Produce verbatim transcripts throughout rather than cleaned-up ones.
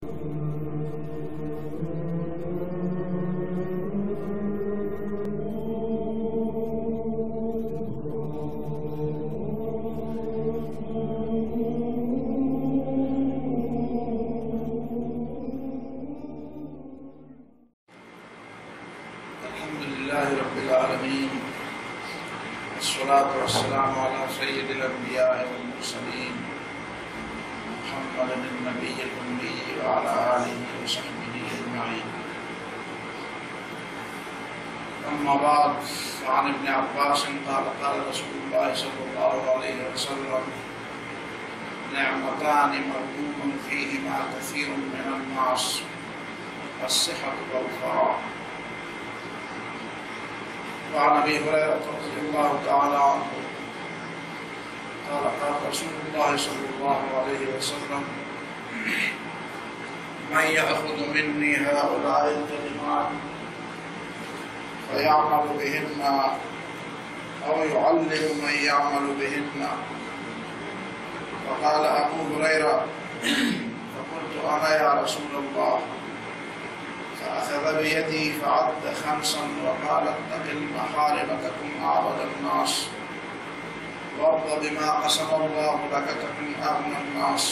الحمدللہ رب العالمین والصلاة والسلام علی سید الانبیاء والمرسلین محمد النبی الأمی وعلى آلہ وصحبہ اجمعین. اما بعد، فعن ابن عباس قال قال رسول اللہ صلی اللہ علیہ وسلم: نعمتان مغبون فیہما کثیر من الناس، الصحة والفراغ. وعن ابي هريره رضي الله تعالى عنه قال قال رسول الله صلى الله عليه وسلم: من يأخذ مني هؤلاء الكلمات فيعمل بهن أو يعلم من يعمل بهن. فقال أبو هريرة: فقلت أنا يا رسول الله. فأخذ بيدي فعد خمسا وقال: اتق المحارم تكن أعبد الناس، وارض بما قسم الله لك تكن أغنى الناس،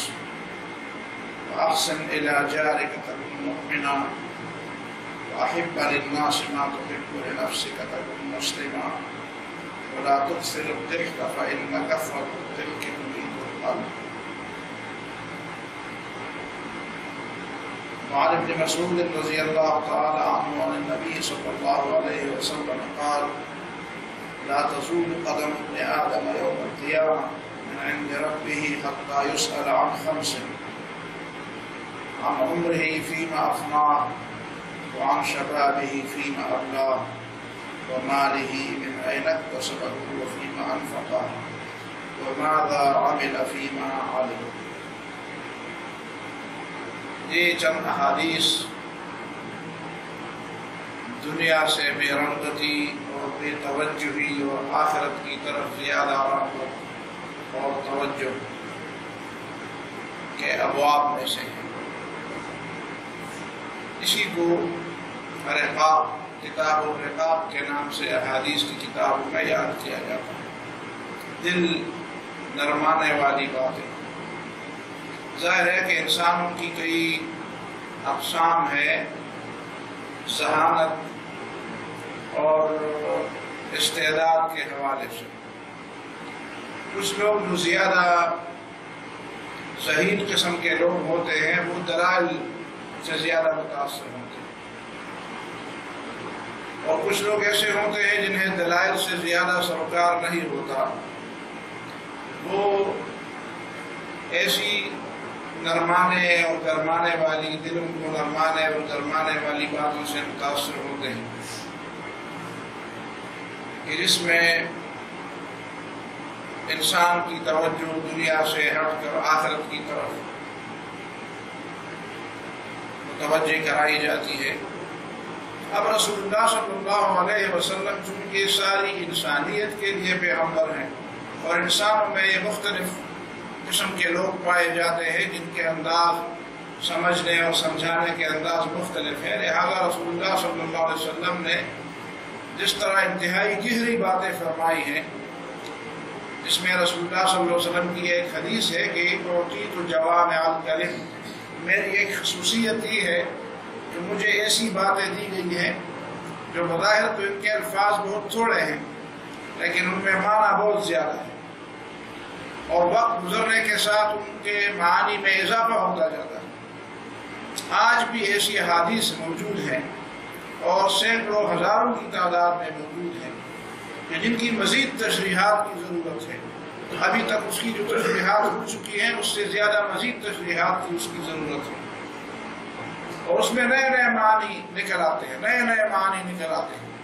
وأحسن إلى جارك تكن مؤمنا، وأحب للناس ما تحب لنفسك تكن مسلما، ولا تكثر الضحك فإن كثرة الضحك تميت القلب. وعن ابن مسعود رضی اللہ تعالی عنہ عن النبی صلی اللہ علیہ وسلم قال: لا تزول قدم ابن آدم يوم القيامة من عند ربه حتى يسأل عن خمس: عن عمره فيما أفناه، وعن شبابه فيما أبلاه، وماله من أين اكتسبه وفيما أنفقه، وماذا عمل فيما علم. یہ چند احادیث دنیا سے بے رغبتی اور بے توجہی اور آخرت کی طرف زیادہ رغبت اور توجہ کے ابواب میں سے ہیں. اسی کو رقاق، کتاب الرقاق کے نام سے احادیث کی کتاب کا یاد کیا جاتا ہے. دل نرمانے والی باتیں. ظاہر ہے کہ انسانوں کی کئی اقسام ہے، ذہانت اور استعداد کے حوالے سے. کچھ لوگ جو زیادہ ذہین قسم کے لوگ ہوتے ہیں وہ دلائل سے زیادہ متاثر ہوتے ہیں، اور کچھ لوگ ایسے ہوتے ہیں جنہیں دلائل سے زیادہ سروکار نہیں ہوتا. وہ ایسی نرمانے اور گرمانے والی، دلوں کو نرمانے اور گرمانے والی باتوں سے متاثر ہوتے ہیں کہ جس میں انسان کی توجہ دنیا سے ہٹ کر آخرت کی طرف متوجہ کرائی جاتی ہے. اب رسول اللہ صلی اللہ علیہ وسلم چونکہ ساری انسانیت کے لیے پیغمبر ہیں، اور انسانوں میں یہ مختلف قسم کے لوگ پائے جاتے ہیں جن کے انداز سمجھنے اور سمجھانے کے انداز مختلف ہے، لہذا رسول اللہ صلی اللہ علیہ وسلم نے جس طرح انتہائی گہری باتیں فرمائی ہیں، جس میں رسول اللہ صلی اللہ علیہ وسلم کی ایک حدیث ہے کہ اعطیت جوامع الکلم، میری ایک خصوصیت یہ ہے کہ مجھے ایسی باتیں دی گئی ہیں جو بظاہر تو ان کے الفاظ بہت تھوڑے ہیں لیکن ان میں معنی بہت زیادہ ہے، اور وقت گزرنے کے ساتھ ان کے معانی میں اضافہ ہوتا جاتا ہے. آج بھی ایسی احادیث موجود ہیں اور سینکڑوں ہزاروں کی تعداد میں موجود ہیں کہ جن کی مزید تشریحات کی ضرورت ہے. ابھی تک اس کی جو تشریحات ہو چکی ہیں اس سے زیادہ مزید تشریحات کی اس کی ضرورت ہے، اور اس میں نئے نئے معنی نکل آتے ہیں، نئے نئے معنی نکل آتے ہیں.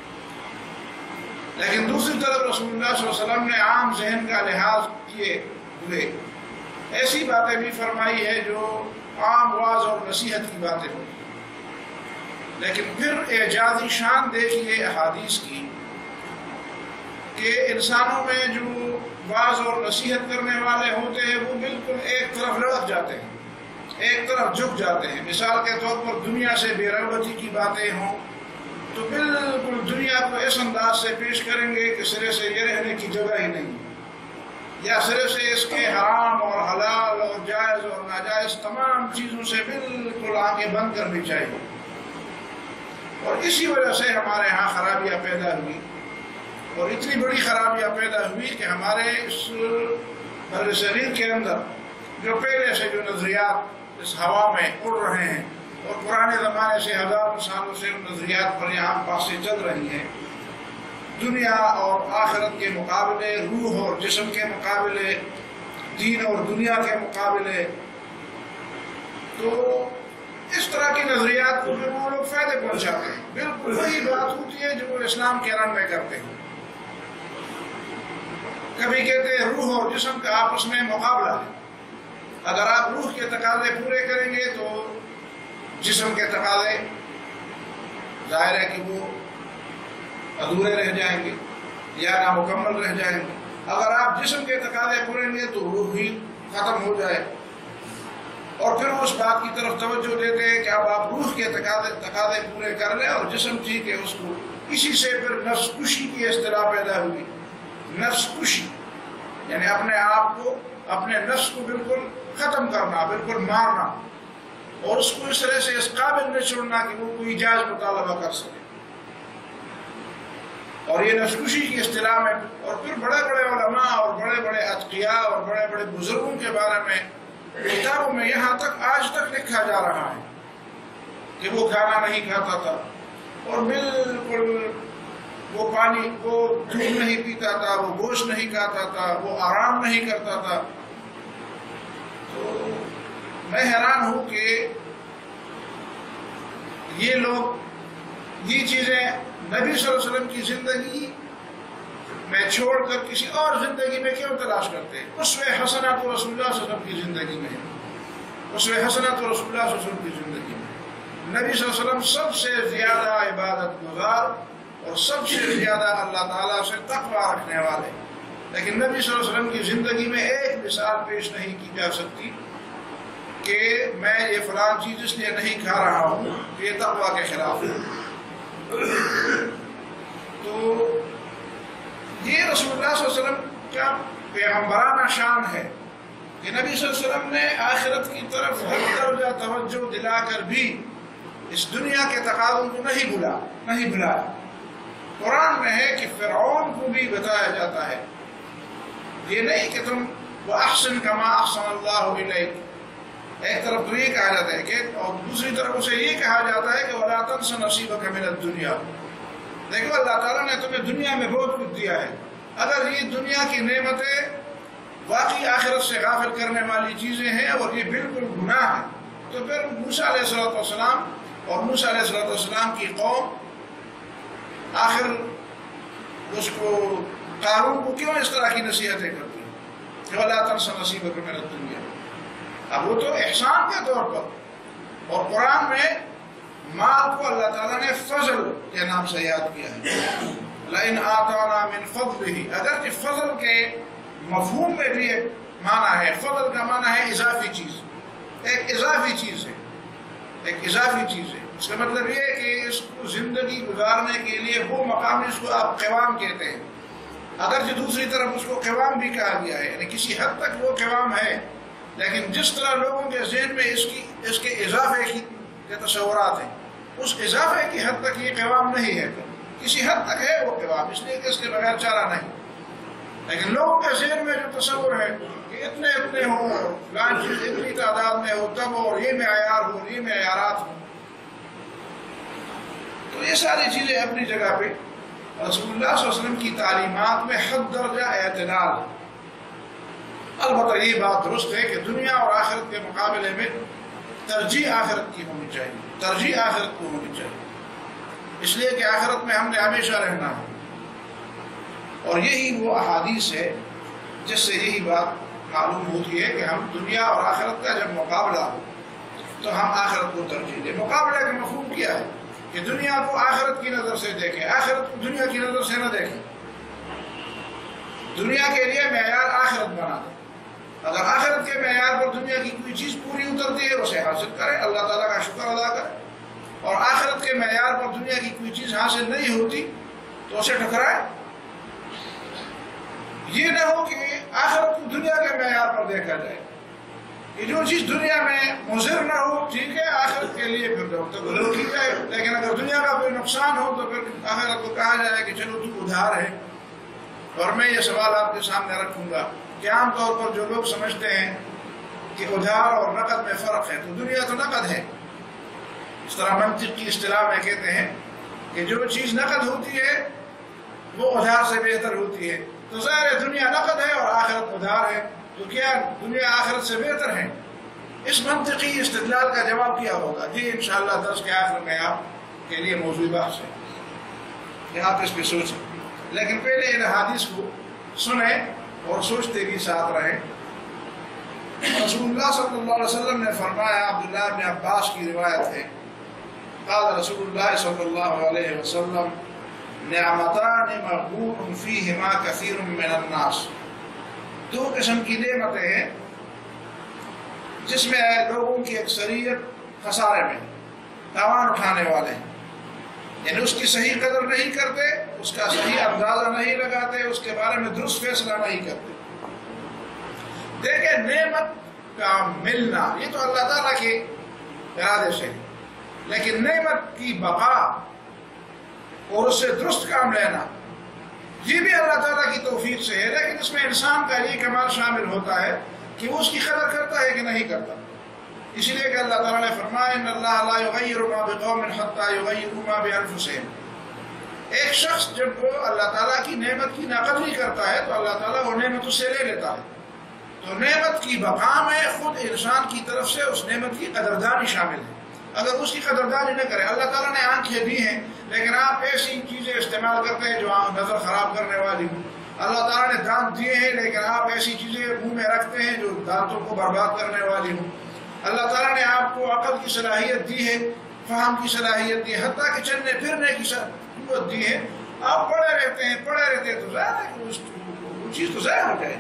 لیکن دوسری طرف رسول اللہ صلی اللہ علیہ وسلم نے عام ذہن کا لحاظ کیے ہوئے ایسی باتیں بھی فرمائی ہے جو عام واعظ اور نصیحت کی باتیں ہوتی ہیں، لیکن پھر اعجازی شان دیکھیے احادیث کی کہ انسانوں میں جو واعظ اور نصیحت کرنے والے ہوتے ہیں وہ بالکل ایک طرف لڑک جاتے ہیں. ایک طرف جھک جاتے ہیں. مثال کے طور پر دنیا سے بے رغبتی کی باتیں ہوں تو بالکل دنیا کو اس انداز سے پیش کریں گے کہ سرے سے یہ رہنے کی جگہ ہی نہیں، یا سرے سے اس کے حرام اور حلال اور جائز اور ناجائز تمام چیزوں سے بالکل آنکھیں بند کرنی چاہیے. اور اسی وجہ سے ہمارے ہاں خرابیاں پیدا ہوئی، اور اتنی بڑی خرابیاں پیدا ہوئی کہ ہمارے اس بر صغیر کے اندر جو پہلے سے جو نظریات اس ہوا میں اڑ رہے ہیں اور پرانے زمانے سے ہزاروں سالوں سے ان نظریات پر یہاں باتیں چل رہی ہیں، دنیا اور آخرت کے مقابلے، روح اور جسم کے مقابلے، دین اور دنیا کے مقابلے، تو اس طرح کی نظریات کو جو وہ لوگ فائدے پہنچاتے ہیں بالکل وہی بات ہوتی ہے جو وہ اسلام کے رنگ میں کرتے ہیں. کبھی کہتے ہیں روح اور جسم کا آپس میں مقابلہ ہے، اگر آپ روح کے تقاضے پورے کریں گے تو جسم کے تقاضے ظاہر ہے کہ وہ ادھورے رہ جائیں گے یا نامکمل رہ جائیں گے. اگر آپ جسم کے تقاضے پورے گے تو روح ہی ختم ہو جائے. اور پھر اس بات کی طرف توجہ دیتے ہیں کہ اب آپ روح کے تقاضے تقاضے پورے کر لیں اور جسم ٹھیک ہے اس کو. اسی سے پھر نفس کشی کی اصطلاح پیدا ہوئی. نفس کشی یعنی اپنے آپ کو، اپنے نفس کو بالکل ختم کرنا، بالکل مارنا، اور اس کو اس طرح سے اس قابل نہ چھوڑنا کہ وہ کوئی جائز مطالبہ کر سکے. اور یہ نفس کشی کی اصطلاح میں، اور پھر بڑے بڑے علماء اور بڑے بڑے اتقیاء اور بڑے بڑے بزرگوں کے بارے میں کتابوں میں یہاں تک آج تک لکھا جا رہا ہے کہ وہ کھانا نہیں کھاتا تھا، اور بالکل وہ پانی، وہ دودھ نہیں پیتا تھا، وہ گوشت نہیں کھاتا تھا، وہ آرام نہیں کرتا تھا. تو میں حیران ہوں کہ یہ لوگ یہ چیزیں نبی صلی اللہ علیہ وسلم کی زندگی میں چھوڑ کر کسی اور زندگی میں کیوں تلاش کرتے ہیں؟ اسوہ حسنہ تو رسول اللہ صلی اللہ علیہ وسلم کی زندگی میں ہے، اسوہ حسنہ تو رسول اللہ صلی اللہ علیہ وسلم کی زندگی میں. نبی صلی اللہ علیہ وسلم سب سے زیادہ عبادت گزار اور سب سے زیادہ اللہ تعالیٰ سے تقوی رکھنے والے، لیکن نبی صلی اللہ علیہ وسلم کی زندگی میں ایک مثال پیش نہیں کی جا سکتی کہ میں یہ فلان چیز اس لیے نہیں کھا رہا ہوں کہ یہ تقوی کے خلاف ہے. تو یہ رسول اللہ صلی اللہ علیہ وسلم کا پیغمبرانہ شان ہے کہ نبی صلی اللہ علیہ وسلم نے آخرت کی طرف ہر درجہ توجہ دلا کر بھی اس دنیا کے تقاضوں کو نہیں بھلا نہیں بھلایا. قرآن میں ہے کہ فرعون کو بھی بتایا جاتا ہے، یہ نہیں کہ تم وَأَحْسِنْ كَمَا أَحْسَنَ اللَّهُ إِلَيْكَ، ایک طرف تو یہ کہا جاتا ہے کہ، اور دوسری طرف اسے یہ کہا جاتا ہے کہ وَلَا تَنْسَ نَصِيبَكَ مِنَ الدُّنْيَا. دیکھو اللہ تعالیٰ نے تمہیں دنیا میں بہت کچھ دیا ہے، اگر یہ دنیا کی نعمتیں واقعی آخرت سے غافل کرنے والی چیزیں ہیں اور یہ بالکل گناہ ہے، تو پھر موسیٰ علیہ السلام اور موسیٰ علیہ السلام کی قوم آخر اس کو قارون کو کیوں اس طرح کی نصیحتیں کرتی ہیں کہ وَلَا تَنْسَ نَصِيبَكَ مِنَ الدُّنْيَا؟ اب وہ تو احسان کے طور پر، اور قرآن میں مال کو اللہ تعالیٰ نے فضل کے نام سے یاد کیا ہے. لَإِنْ آتَانَا مِنْ فَضْلِهِ، اگرچہ فضل کے مفہوم میں بھی ایک معنی ہے، فضل کا معنی ہے اضافی چیز، ایک اضافی چیز ہے، ایک اضافی چیز ہے. اس کا مطلب یہ ہے کہ اس کو زندگی گزارنے کے لیے وہ مقام جس کو آپ قوام کہتے ہیں، اگرچہ دوسری طرف اس کو قوام بھی کہا گیا ہے، یعنی کسی حد تک وہ قوام ہے، لیکن جس طرح لوگوں کے ذہن میں اس کی اس کے اضافے کی کے تصورات ہیں، اس اضافے کی حد تک یہ قوام نہیں ہے. کسی حد تک ہے وہ قوام، اس لیے کہ اس کے بغیر چارہ نہیں، لیکن لوگوں کے ذہن میں جو تصور ہے کہ اتنے اتنے ہوں، فلان چیز اتنی تعداد میں ہو تب، اور یہ معیار ہو، یہ معیارات ہوں. تو یہ ساری چیزیں اپنی جگہ پہ رسول اللہ صلی اللہ علیہ وسلم کی تعلیمات میں حد درجہ اعتدال. البتہ یہ بات درست ہے کہ دنیا اور آخرت کے مقابلے میں ترجیح آخرت کی ہونی چاہیے، ترجیح آخرت کو ہونی چاہیے، اس لیے کہ آخرت میں ہم نے ہمیشہ رہنا ہے. اور یہی وہ احادیث ہے جس سے یہی بات معلوم ہوتی ہے کہ ہم دنیا اور آخرت کا جب مقابلہ ہو تو ہم آخرت کو ترجیح دیں. مقابلہ کا مفہوم کیا ہے کہ دنیا کو آخرت کی نظر سے دیکھیں، آخرت کو دنیا کی نظر سے نہ دیکھیں. دنیا کے لیے معیار آخرت بنا دیں، اگر آخرت کے معیار پر دنیا کی کوئی چیز پوری اترتی ہے اسے حاصل کرے، اللہ تعالیٰ کا شکر ادا کرے، اور آخرت کے معیار پر دنیا کی کوئی چیز حاصل نہیں ہوتی تو اسے ٹھکرائے۔ یہ نہ ہو کہ آخرت کو دنیا کے معیار پر دیکھا جائے کہ جو چیز دنیا میں مضر نہ ہو ٹھیک ہے، آخرت کے لیے پھر تو کی جائے، لیکن اگر دنیا کا کوئی نقصان ہو تو پھر آخرت کو کہا جائے کہ چلو تو ادھار ہے۔ اور میں یہ سوال آپ کے سامنے رکھوں گا کہ عام طور پر جو لوگ سمجھتے ہیں کہ ادھار اور نقد میں فرق ہے، تو دنیا تو نقد ہے، اس طرح منطق کی اصطلاح میں کہتے ہیں کہ جو چیز نقد ہوتی ہے وہ ادھار سے بہتر ہوتی ہے، تو ظاہر دنیا نقد ہے اور آخرت ادھار ہے، تو کیا دنیا آخرت سے بہتر ہے؟ اس منطقی استدلال کا جواب کیا ہوگا؟ جی انشاءاللہ درس کے آخر میں آپ کے لیے موضوع بحث ہے کہ آپ اس پہ سوچیں، لیکن پہلے ان حدیث کو سنیں اور سوچتے بھی ساتھ رہیں۔ رسول اللہ صلی اللہ علیہ وسلم نے فرمایا، عبداللہ بن عباس کی روایت ہے، قال رسول اللہ صلی اللہ علیہ وسلم نعمتان مغبون فیہما کثیر من الناس، دو قسم کی نعمتیں ہیں جس میں لوگوں کی اکثریت خسارے میں تاوان اٹھانے والے ہیں، یعنی اس کی صحیح قدر نہیں کرتے، اس کا صحیح اندازہ نہیں لگاتے، اس کے بارے میں درست فیصلہ نہیں کرتے۔ دیکھیں نعمت کا ملنا یہ تو اللہ تعالیٰ کے ارادے سے ہے، لیکن نعمت کی بقا اور اس سے درست کام لینا یہ بھی اللہ تعالیٰ کی توفیق سے ہے، لیکن اس میں انسان کا یہ کمال شامل ہوتا ہے کہ وہ اس کی قدر کرتا ہے کہ نہیں کرتا۔ اسی لیے کہ اللہ تعالیٰ نے فرمایا ان اللہ لا یغیر ما بقوم حتی یغیروا ما بانفسہم، ایک شخص جب وہ اللہ تعالیٰ کی نعمت کی ناقدری کرتا ہے تو اللہ تعالیٰ وہ نعمت اس سے لے لیتا ہے۔ تو نعمت کی بقا میں خود انسان کی طرف سے اس نعمت کی قدردانی شامل ہے۔ اگر اس کی قدردانی نہ کرے، اللہ تعالیٰ نے آنکھیں دی ہیں لیکن آپ ایسی چیزیں استعمال کرتے ہیں جو نظر خراب کرنے والی ہوں، اللہ تعالیٰ نے دانت دیے ہیں لیکن آپ ایسی چیزیں منہ میں رکھتے ہیں جو دانتوں کو برباد کرنے والی ہوں، اللہ تعالیٰ نے آپ کو عقل کی صلاحیت دی ہے، فہم کی صلاحیت دی ہے، حتیٰ کہ چلنے پھرنے کی قوت دی ہے، آپ پڑھے رہتے ہیں پڑھے رہتے ہیں تو ظاہر ہے کہ وہ چیز تو ضائع ہو جائے۔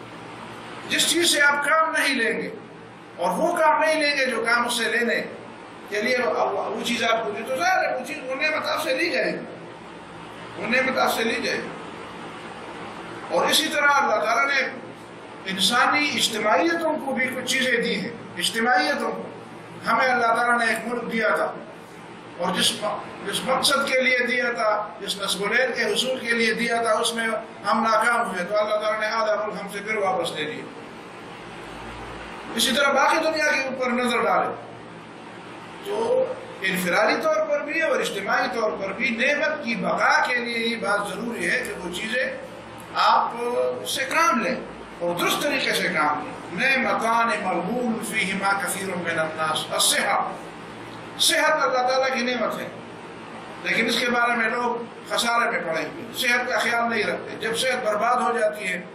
جس چیز سے آپ کام نہیں لیں گے اور وہ کام نہیں لیں گے جو کام اس سے لینے کے لیے وہ چیز آپ کو دی تو ظاہر ہے وہ چیز وہ نعمت آپ سے لی جائے گی، وہ نعمت آپ سے لی جائے گی۔ اور اسی طرح اللہ تعالیٰ نے انسانی اجتماعیتوں کو بھی کچھ چیزیں دی ہیں، اجتماعیتوں کو ہمیں اللہ تعالیٰ نے ایک ملک دیا تھا اور جس جس مقصد کے لیے دیا تھا، جس نسبین کے حصول کے لیے دیا تھا، اس میں ہم ناکام ہوئے تو اللہ تعالیٰ نے آدھا ملک ہم سے پھر واپس لے لیا۔ اسی طرح باقی دنیا کے اوپر نظر ڈالے تو انفرادی طور پر بھی اور اجتماعی طور پر بھی نعمت کی بقا کے لیے یہ بات ضروری ہے کہ وہ چیزیں آپ سے کام لیں اور درست طریقے سے کام لیں۔ نعمتان مغبون فیہما کثیر من الناس، الصحت، صحت اللہ تعالیٰ کی نعمت ہے لیکن اس کے بارے میں لوگ خسارے میں پڑے ہوئے، صحت کا خیال نہیں رکھتے۔ جب صحت برباد ہو جاتی ہے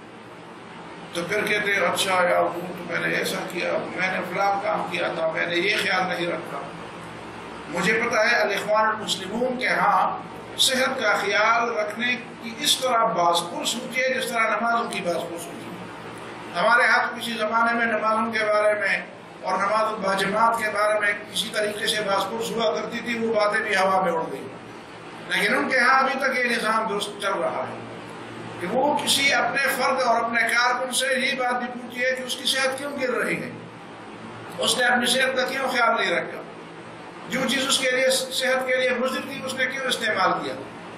تو پھر کہتے ہیں اچھا یار تو میں نے ایسا کیا، میں نے فلاں کام کیا تھا، میں نے یہ خیال نہیں رکھا۔ مجھے پتا ہے الاخوان المسلمون کے ہاں صحت کا خیال رکھنے کی اس طرح باز پرس ہوتی ہے جس طرح نمازوں کی باز پرس ہوتی ہے۔ ہمارے ہاں کسی زمانے میں نمازوں کے بارے میں اور نماز باجماعت کے بارے میں کسی طریقے سے باز پرس ہوا کرتی تھی، وہ باتیں بھی ہوا میں اڑ گئی، لیکن ان کے ہاں ابھی تک یہ نظام درست چل رہا ہے کہ وہ کسی اپنے فرد اور اپنے کارکن سے یہ بات بھی پوچھی ہے کہ اس کی صحت کیوں گر رہی ہے، اس نے اپنی صحت کا کیوں خیال نہیں رکھا، جو چیز اس کے لیے صحت کے لیے مضر تھی اس نے کیوں استعمال کیا۔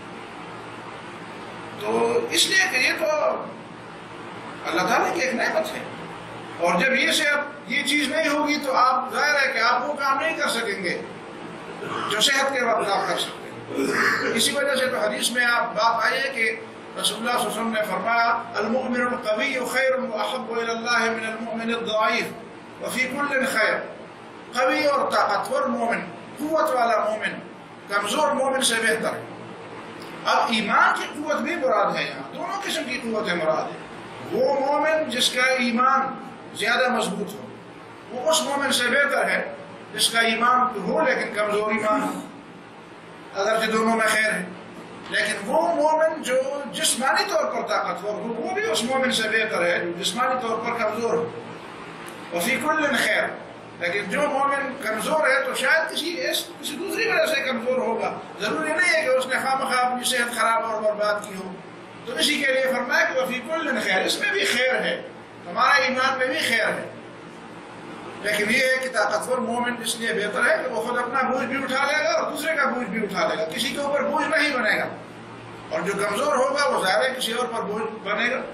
تو اس لیے کہ یہ تو اللہ تعالیٰ کی ایک نعمت ہے، اور جب یہ صحت یہ چیز نہیں ہوگی تو آپ ظاہر ہے کہ آپ وہ کام نہیں کر سکیں گے جو صحت کے وقت آپ کر سکتے ہیں۔ اسی وجہ سے تو حدیث میں آپ بات آئی ہے کہ رسول اللہ صلی اللہ علیہ وسلم نے فرمایا المؤمن القوی خیر واحب الی اللہ من المؤمن الضعیف وفی کل خیر، قوی اور طاقتور مومن، قوت والا مومن کمزور مومن سے بہتر ہے۔ اب ایمان کی قوت بھی مراد ہے، یہاں دونوں قسم کی قوتیں مراد ہے۔ وہ مومن جس کا ایمان زیادہ مضبوط ہو وہ اس مومن سے بہتر ہے جس کا ایمان تو ہو لیکن کمزور ایمان ہو، اگرچہ دونوں میں خیر ہے۔ لیکن وہ مومن جو جسمانی طور پر طاقتور ہو وہ بھی اس مومن سے بہتر ہے جو جسمانی طور پر کمزور ہو. وفی کل خیر. لیکن جو مومن کمزور ہے تو شاید کسی کسی دوسری وجہ سے کمزور ہوگا. ضروری نہیں ہے کہ اس نے خواہ مخواہ اپنی صحت خراب اور برباد کی ہو. تو اسی کے لیے فرمایا کہ وفی کل خیر، اس میں بھی خیر ہے، ہمارے ایمان میں بھی خیر ہے. لیکن یہ ہے کہ طاقتور مومن اس لیے بہتر ہے کہ وہ خود اپنا بوجھ بھی اٹھا لے گا اور دوسرے کا بوجھ بھی اٹھا لے گا، کسی کے اوپر بوجھ نہیں بنے گا. اور جو کمزور ہوگا وہ ظاہر ہے کسی اور پر بوجھ بنے گا.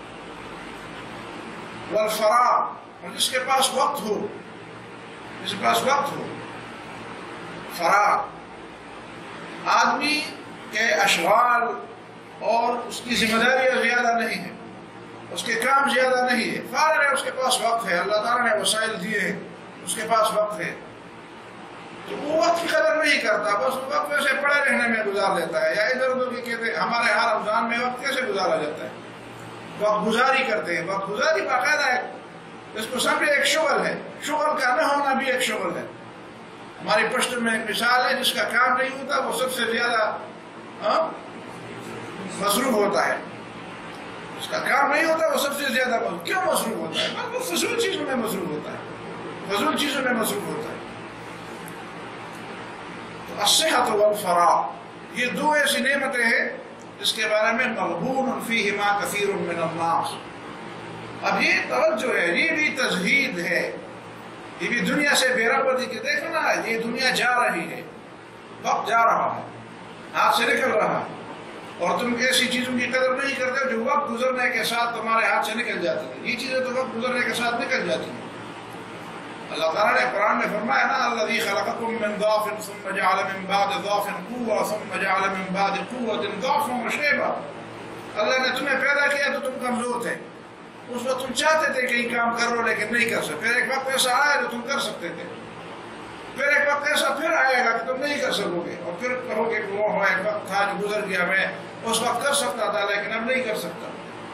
والفراغ، اور جس کے پاس وقت ہو، جس کے پاس وقت ہو. فراغ، آدمی کے اشغال اور اس کی ذمہ داریاں زیادہ نہیں ہیں، اس کے کام زیادہ نہیں ہے، فارغ ہے، اس کے پاس وقت ہے، اللہ تعالیٰ نے وسائل دیے ہیں، اس کے پاس وقت ہے. تو وہ وقت کی قدر نہیں کرتا، بس وہ وقت ویسے پڑے رہنے میں گزار دیتا ہے. یا ادھر ادھر کے کہتے ہیں ہمارے ہاں رمضان میں وقت کیسے گزارا جاتا ہے، وقت گزاری کرتے ہیں. وقت گزاری باقاعدہ ہے، اس کو سمجھے ایک شغل ہے. شغل کا نہ ہونا بھی ایک شغل ہے. ہماری پشتو میں ایک مثال ہے، جس کا کام نہیں ہوتا وہ سب سے زیادہ مصروف ہوتا ہے. اس کا کام نہیں ہوتا وہ سب سے زیادہ مصروف. کیوں مصروف ہوتا ہے؟ بس وہ فضول چیزوں میں مصروف ہوتا ہے، فضول چیزوں میں مصروف ہوتا ہے. تو الصحت والفراغ یہ دو ایسی نعمتیں ہیں جس کے بارے میں مغبون فیہما کثیر من الناس. اب یہ توجہ ہے، یہ بھی تزہید ہے، یہ بھی دنیا سے بے رغبتی کہ دیکھو نا یہ دنیا جا رہی ہے، وقت جا رہا ہے، ہاتھ سے نکل رہا ہے، اور تم ایسی چیزوں کی قدر نہیں کرتے جو وقت گزرنے کے ساتھ تمہارے ہاتھ سے نکل جاتی ہیں. یہ چیزیں تو وقت گزرنے کے ساتھ نکل جاتی ہیں. اللہ تعالیٰ نے قرآن میں فرمایا نا الذی خلقکم من ضعف ثم جعل من بعد ضعف قوة ثم جعل من بعد قوة ضعفا وشیبا. اللہ نے تمہیں پیدا کیا تو تم کمزور تھے، اس وقت تم چاہتے تھے کہ یہ کام کر لو لیکن نہیں کر سکتے. پھر ایک وقت ایسا آیا تو تم کر سکتے تھے، پھر ایک وقت ایسا پھر آئے گا کہ تم نہیں کر سکو گے، اور پھر کہو گے کہ وہ ایک وقت تھا جو گزر گیا، میں اس وقت کر سکتا تھا لیکن اب نہیں کر سکتا.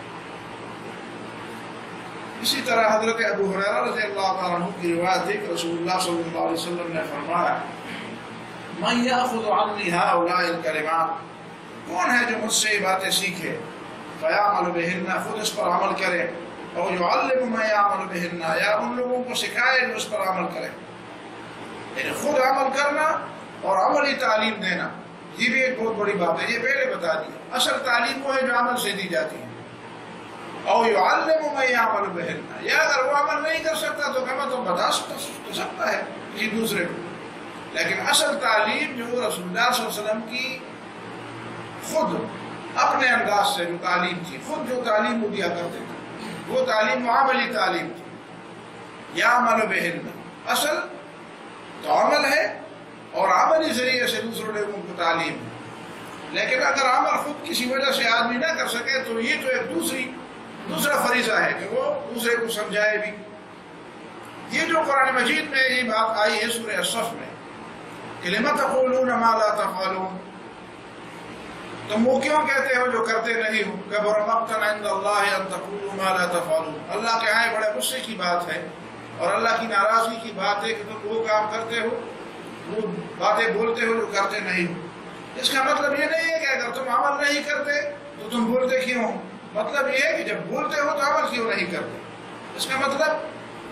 اسی طرح حضرت ابو ہریرہ رضی اللہ تعالیٰ عنہ کی روایت ہے کہ رسول اللہ صلی اللہ علیہ وسلم نے فرمایا من یأخذ عنی ہؤلاء الکلمات، کون ہے جو مجھ سے یہ باتیں سیکھے، فیعمل بہن، خود اس پر عمل کرے، اور یعلم من یعمل بہن، یا ان لوگوں کو سکھائے جو اس پر عمل کرے. یعنی خود عمل کرنا اور عملی تعلیم دینا یہ بھی ایک بہت بڑی بات ہے. یہ پہلے بتا دیا، اصل تعلیم وہ ہے جو عمل سے دی جاتی ہے. اور یعلم من یعمل بہن، یا اگر وہ عمل نہیں کر سکتا تو کم از کم بتا سکتا ہے کسی دوسرے کو. لیکن اصل تعلیم جو رسول اللہ صلی اللہ علیہ وسلم کی خود اپنے انداز سے جو تعلیم تھی، خود جو تعلیم وہ دیا کرتے تھے، وہ تعلیم عملی تعلیم تھی. یعمل بہن، اصل تو عمل ہے اور عملی ذریعے سے دوسرے لوگوں کو تعلیم ہے. لیکن اگر عمل خود کسی وجہ سے آدمی نہ کر سکے تو یہ تو ایک دوسری دوسرا فریضہ ہے کہ وہ دوسرے کو سمجھائے بھی. یہ جو قرآن مجید میں یہ بات آئی ہے سورہ الصف میں کہ لم تقولون ما لا تفعلون، تم وہ کیوں کہتے ہو جو کرتے نہیں ہو. کبر مقتا عند اللہ ان تقولوا ما لا تفعلون، اللہ کے ہاں بڑے غصے کی بات ہے اور اللہ کی ناراضگی کی بات ہے کہ تم وہ کام کرتے ہو، وہ باتیں بولتے ہو جو کرتے نہیں ہو. اس کا مطلب یہ نہیں ہے کہ اگر تم عمل نہیں کرتے تو تم بولتے کیوں ہو. مطلب یہ ہے کہ جب بولتے ہو تو عمل کیوں نہیں کرتے. اس کا مطلب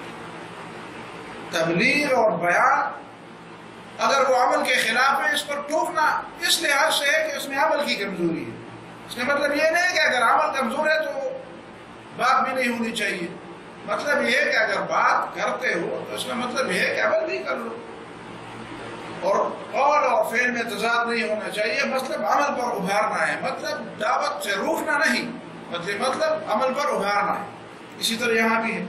تبلیغ اور بیان اگر وہ عمل کے خلاف ہے اس پر ٹوکنا اس لحاظ سے ہے کہ اس میں عمل کی کمزوری ہے. اس کا مطلب یہ نہیں کہ اگر عمل کمزور ہے تو بات بھی نہیں ہونی چاہیے. مطلب یہ ہے کہ اگر بات کرتے ہو تو اس کا مطلب یہ ہے کہ عمل بھی کر لو. اور قول اور فعل میں تضاد نہیں ہونا چاہیے. مطلب عمل پر ابھارنا ہے، مطلب دعوت سے روکنا نہیں، مطلب مطلب عمل پر ابھارنا ہے. اسی طرح یہاں بھی ہے.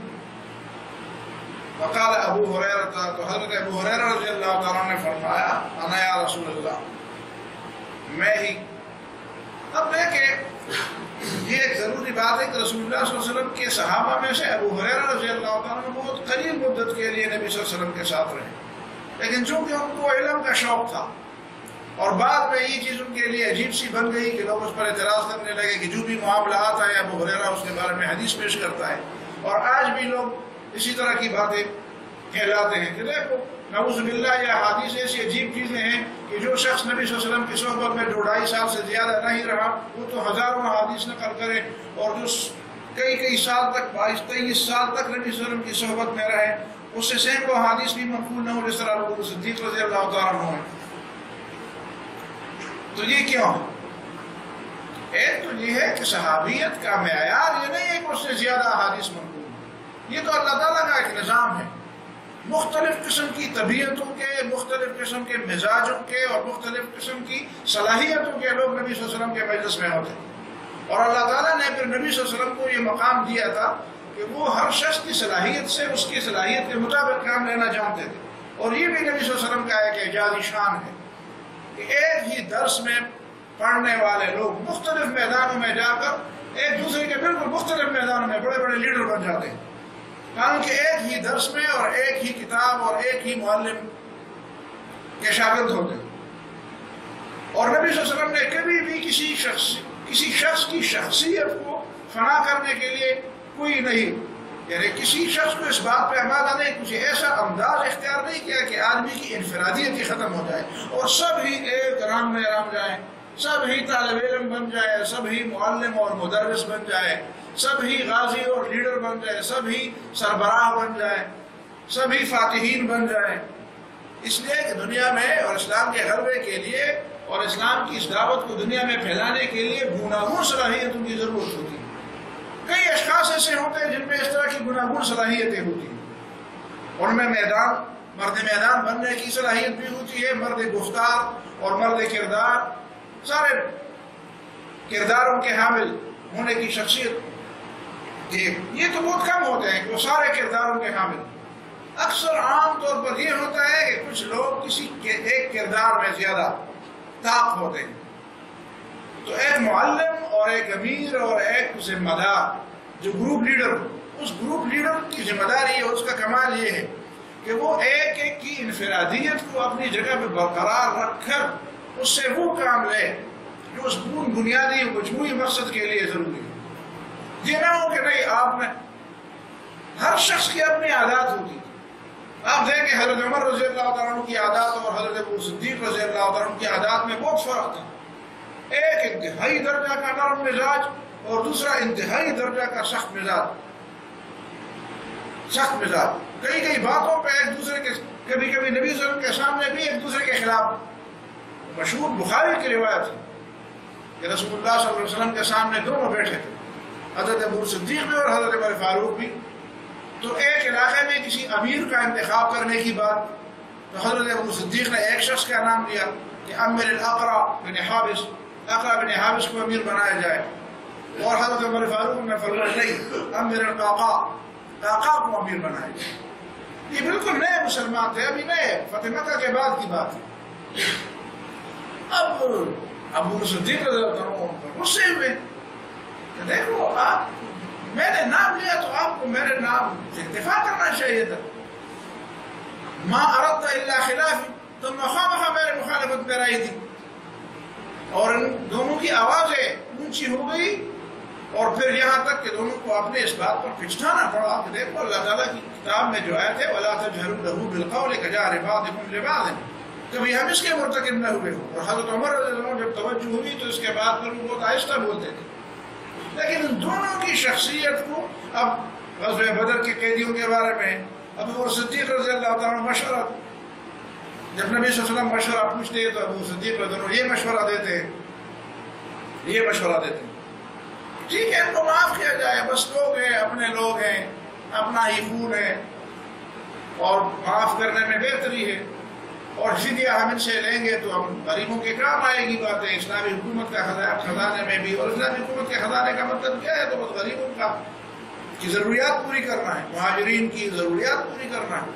وقال ابو ہریرہ، تو حضرت ابو ہریرہ رضی اللہ تعالیٰ نے فرمایا انا یا رسول اللہ، میں ہی. اب دیکھیں یہ ایک ضروری بات ہے کہ رسول اللہ صلی اللہ علیہ وسلم کے صحابہ میں سے ابو ہریرہ رضی اللہ تعالیٰ نے بہت قلیل مدت کے لیے نبی صلی اللہ علیہ وسلم کے ساتھ رہے، لیکن چونکہ ان کو علم کا شوق تھا اور بعد میں یہ چیز ان کے لیے عجیب سی بن گئی کہ لوگ اس پر اعتراض کرنے لگے کہ جو بھی معاملہ آتا ہے ابو ہریرہ اس کے بارے میں حدیث پیش کرتا ہے. اور آج بھی لوگ اسی طرح کی باتیں کہلاتے ہیں کہ دیکھو نعوذ باللہ یہ احادیث ایسی عجیب چیزیں ہیں کہ جو شخص نبی صلی اللہ علیہ وسلم کی صحبت میں دو ڈھائی سال سے زیادہ نہیں رہا وہ تو ہزاروں احادیث نقل کرے، اور جو کئی کئی سال تک بائیس تیئیس سال تک نبی صلی اللہ علیہ وسلم کی صحبت میں رہے اس سے سینکڑوں احادیث بھی منقول نہ ہو، جس طرح ابو بکر صدیق رضی اللہ تعالیٰ عنہ ہے۔ تو یہ کیوں ہے؟ ایک تو یہ ہے کہ صحابیت کا معیار یہ نہیں ہے کہ اس سے زیادہ احادیث منقول ہے، یہ تو اللہ تعالیٰ کا ایک نظام ہے۔ مختلف قسم کی طبیعتوں کے، مختلف قسم کے مزاجوں کے اور مختلف قسم کی صلاحیتوں کے لوگ نبی صلی اللہ علیہ وسلم کے مجلس میں ہوتے ہیں، اور اللہ تعالیٰ نے پھر نبی صلی اللہ علیہ وسلم کو یہ مقام دیا تھا کہ وہ ہر شخص کی صلاحیت سے اس کی صلاحیت کے مطابق کام لینا جانتے تھے، اور یہ بھی نبی صلی اللہ علیہ وسلم کا ایک اعجازی شان ہے کہ ایک ہی درس میں پڑھنے والے لوگ مختلف میدانوں میں جا کر ایک دوسرے کے بالکل مختلف میدانوں میں بڑے بڑے لیڈر بن جاتے ہیں، کیونکہ ایک ہی درس میں اور ایک ہی کتاب اور ایک ہی معلم کے شاگرد ہوتے ہیں۔ اور نبی صلی اللہ علیہ وسلم نے کبھی بھی کسی شخص کسی شخص کی شخصیت کو فنا کرنے کے لیے کوئی نہیں، یعنی کسی شخص کو اس بات پہ آمادہ نہیں، کچھ ایسا انداز اختیار نہیں کیا کہ آدمی کی انفرادیت ہی ختم ہو جائے اور سب ہی ایک رام میں رام جائیں، سب ہی طالب علم بن جائے، سب ہی معلم اور مدرس بن جائے، سب ہی غازی اور لیڈر بن جائے، سب ہی سربراہ بن جائے، سب ہی فاتحین بن جائیں۔ اس لیے کہ دنیا میں اور اسلام کے غلبے کے لیے اور اسلام کی اس دعوت کو دنیا میں پھیلانے کے لیے گوناگون صلاحیتوں کی ضرورت ہوتی ہے۔ کئی اشخاص ایسے ہوتے ہیں جن میں اس طرح کی گوناگون صلاحیتیں ہوتی ہیں، ان میں میدان مرد میدان بننے کی صلاحیت بھی ہوتی ہے، مرد گفتار اور مرد کردار، سارے کرداروں کے حامل ہونے کی شخصیت، یہ تو بہت کم ہوتے ہیں کہ وہ سارے کرداروں کے حامل۔ اکثر عام طور پر یہ ہوتا ہے کہ کچھ لوگ کسی ایک کردار میں زیادہ طاق ہوتے ہیں، تو ایک معلم اور ایک امیر اور ایک ذمہ دار جو گروپ لیڈر، اس گروپ لیڈر کی ذمہ داری ہے، اس کا کمال یہ ہے کہ وہ ایک ایک کی انفرادیت کو اپنی جگہ پہ برقرار رکھ کر اس سے وہ کام لے جو اس بنیادی مجموعی مقصد کے لیے ضروری ہے۔ یہ نہ ہو کہ نہیں آپ نے ہر شخص کی اپنی عادات ہوتی، آپ دیکھیں حضرت عمر رضی اللہ تعالیٰ عنہ کی عادات اور حضرت ابو صدیق رضی اللہ تعالیٰ عنہ کی عادات میں بہت فرق تھا۔ ایک انتہائی درجہ کا نرم مزاج اور دوسرا انتہائی درجہ کا سخت مزاج سخت مزاج کئی کئی باتوں پہ ایک دوسرے کے، کبھی کبھی نبی صلی اللہ علیہ وسلم کے سامنے بھی ایک دوسرے کے خلاف۔ مشہور بخاری کی روایت ہے کہ رسول اللہ صلی اللہ علیہ وسلم کے سامنے دونوں بیٹھے تھے، حضرت ابو صدیق بھی اور حضرت عمر فاروق بھی، تو ایک علاقے میں کسی امیر کا انتخاب کرنے کی بات، تو حضرت ابو صدیق نے ایک شخص کا نام لیا کہ امیر الاقرع بن حابس، اقرع بن حابس کو امیر بنایا جائے، اور حضرت عمر فاروق نے فرمایا نہیں، امیر القعقاع، قعقاع کو امیر بنایا جائے۔ یہ بالکل نئے مسلمان تھے، ابھی نئے، فتح مکہ کے بعد کی بات ہے۔ اب ابو صدیق رضی اللہ عنہ غصے ہوئے کہ دیکھو آپ، میں نے نام لیا تو آپ کو میرے نام سے اتفاق کرنا چاہیے تھا، ما اردت الا خلافی، تم مخواہ مخواہ میرے مخالفت میں آئی تھی، اور ان دونوں کی آوازیں اونچی ہو گئی، اور پھر یہاں تک کہ دونوں کو اپنے اس بات پر پچھتانا پڑا کہ دیکھو اللہ تعالیٰ کی کتاب میں جو آیت ہے وَلَا تَجْهَرُوا لَهُ بِالْقَوْلِ كَجَهْرِ بَعْضِكُمْ لِبَعْضٍ، کبھی ہم اس کے مرتکب نہ ہوئے ہو۔ اور حضرت عمر رضی اللہ عنہ جب توجہ ہوئی تو اس کے بعد پھر وہ بہت آہستہ بولتے تھے، لیکن ان دونوں کی شخصیت کو، اب غزوہ بدر کے قیدیوں کے بارے میں ابو صدیق رضی اللہ تعالیٰ عنہ مشورہ، جب نبی صلی اللہ علیہ وسلم مشورہ پوچھتے تو ابو صدیق رضی اللہ عنہ یہ مشورہ دیتے یہ مشورہ دیتے ٹھیک ہے ان کو معاف کیا جائے، بس لوگ ہیں، اپنے لوگ ہیں، اپنا ہی خون ہے، اور معاف کرنے میں بہتری ہے، اور فدیہ ہم ان سے لیں گے تو ہم غریبوں کے کام آئے گی باتیں، اسلامی حکومت کا خزانے میں بھی، اور اسلامی حکومت کے خزانے کا مطلب کیا ہے؟ تو بس غریبوں کا کی ضروریات پوری کرنا ہے، مہاجرین کی ضروریات پوری کرنا ہے۔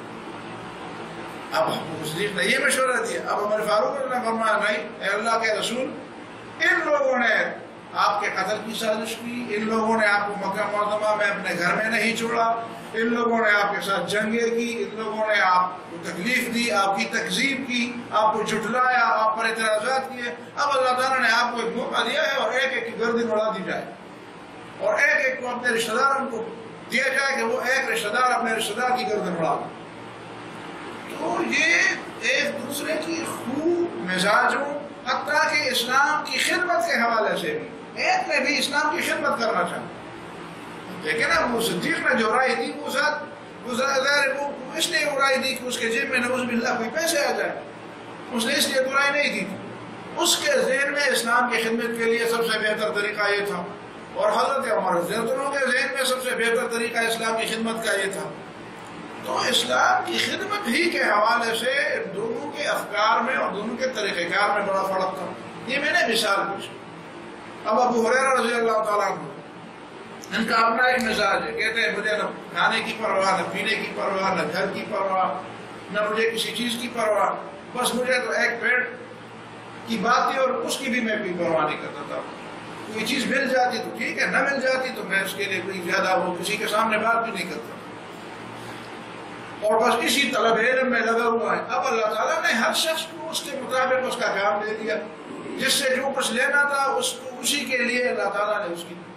اب صدیق نے یہ مشورہ دیا، اب عمر فاروق نے فرمایا نہیں، اے اللہ کے رسول، ان لوگوں نے آپ کے قتل کی سازش کی، ان لوگوں نے آپ کو مکہ معظمہ میں اپنے گھر میں نہیں چھوڑا، ان لوگوں نے آپ کے ساتھ جنگیں کی، ان لوگوں نے آپ کو تکلیف دی، آپ کی تکذیب کی، آپ کو جھٹلایا، آپ پر اعتراضات کیے، اب اللہ تعالیٰ نے آپ کو ایک موقع دیا ہے اور ایک ایک کی گردن اڑا دی جائے، اور ایک ایک کو اپنے رشتہ داروں کو دیا جائے کہ وہ ایک رشتہ دار اپنے رشتہ دار کی گردن اڑا دے۔ تو یہ ایک دوسرے کی خوب مزاجوں حتیٰ کہ اسلام کی خدمت کے حوالے سے بھی ایک نے بھی اسلام کی خدمت کرنا چاہتا، لیکن اب وہ صدیق نے جو رائے دی وہ ذات وہ ظاہر وہ اس لیے وہ رائے دی کہ اس کے جیب میں نعوذ باللہ کوئی پیسے آ جائے، اس نے اس لیے برائے نہیں دی تھی۔ اس کے ذہن میں اسلام کی خدمت کے لیے سب سے بہتر طریقہ یہ تھا، اور حضرت عمر رضی اللہ عنہ کے ذہن میں سب سے بہتر طریقہ اسلام کی خدمت کا یہ تھا۔ تو اسلام کی خدمت ہی کے حوالے سے دونوں کے افکار میں اور دونوں کے طریقہ کار میں بڑا فرق تھا۔ یہ میں نے مثال پوچھی۔ اب ابو ہریرہ رضی اللہ تعالیٰ عنہ ان کا اپنا ایک مزاج ہے، کہتے ہیں مجھے نہ کھانے کی پرواہ، نہ پینے کی پرواہ، نہ گھر کی پرواہ، نہ مجھے کسی چیز کی پرواہ، بس مجھے تو ایک پیٹ کی بات تھی اور اس کی بھی میں کوئی پرواہ نہیں کرتا تھا۔ کوئی چیز مل جاتی تو ٹھیک ہے، نہ مل جاتی تو میں اس کے لیے کوئی زیادہ وہ کسی کے سامنے بات بھی نہیں کرتا، اور بس اسی طلب علم میں لگا ہوا ہے۔ اب اللہ تعالیٰ نے ہر شخص کو اس کے مطابق اس کا کام دے دیا، جس سے جو کچھ لینا تھا اس کو اسی کے لیے اللہ تعالیٰ نے اس کی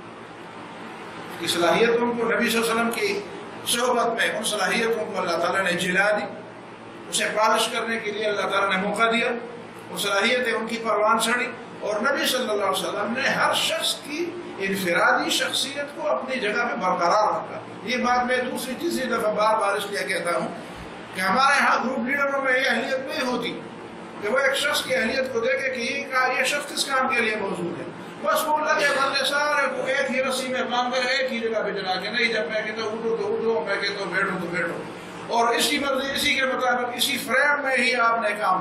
کی صلاحیتوں کو نبی صلی اللہ علیہ وسلم کی صحبت میں ان صلاحیتوں کو اللہ تعالیٰ نے جلا دی، اسے پالش کرنے کے لیے اللہ تعالیٰ نے موقع دیا، وہ صلاحیتیں ان کی پروان چڑھی، اور نبی صلی اللہ علیہ وسلم نے ہر شخص کی انفرادی شخصیت کو اپنی جگہ میں برقرار رکھا۔ یہ بات میں دوسری تیسری دفعہ بار بار اس لیے کہتا ہوں کہ ہمارے ہاں گروپ لیڈروں میں یہ اہلیت نہیں ہوتی کہ وہ ایک شخص کی اہلیت کو دیکھے کہ یہ شخص کس کام کے لیے موجود ہے، بس وہ لگے بندے سارے کو ایک ہی رسی میں باندھ کر ایک ہی جگہ پہ چلا کے، نہیں جب میں کہتا ہوں اٹھو تو اٹھو، میں کہتا ہوں بیٹھو تو بیٹھو، اور اسی مرضی اسی کے مطابق اسی فریم میں ہی آپ نے کام۔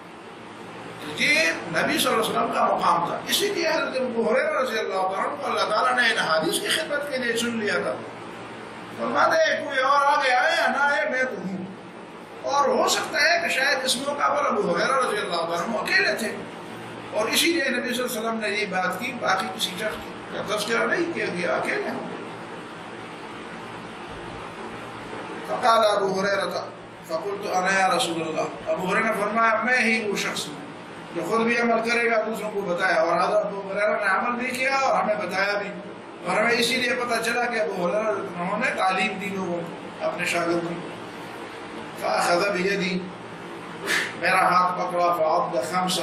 یہ نبی صلی اللہ علیہ وسلم کا مقام تھا، اسی لیے حضرت ابو ہریرہ رضی اللہ عنہ کو اللہ تعالیٰ نے ان حدیث کی خدمت کے لیے چن لیا تھا۔ فرماتے ہیں کوئی اور آگے آئے یا نہ آئے میں تو ہوں، اور ہو سکتا ہے کہ شاید اس موقع پر ابو ہریرہ رضی اللہ عنہ اکیلے تھے، اور اسی لیے نبی صلی اللہ علیہ وسلم نے یہ بات کی، باقی کسی شخص کا تذکرہ نہیں کیا گیا، اکیلے ہوں۔ فقال ابو ہریرہ فقلت انا یا رسول اللہ، ابو ہریرہ نے فرمایا میں ہی وہ شخص ہوں جو خود بھی عمل کرے گا، دوسروں کو بتایا، اور حضرت ابو ہریرہ نے عمل بھی کیا اور ہمیں بتایا بھی، اور ہمیں اسی لیے پتہ چلا کہ ابو ہریرہ انہوں نے تعلیم دی لوگوں کو، اپنے شاگردوں کو۔ فاخذ بیدی، میرا ہاتھ پکڑا، فعض خمسا،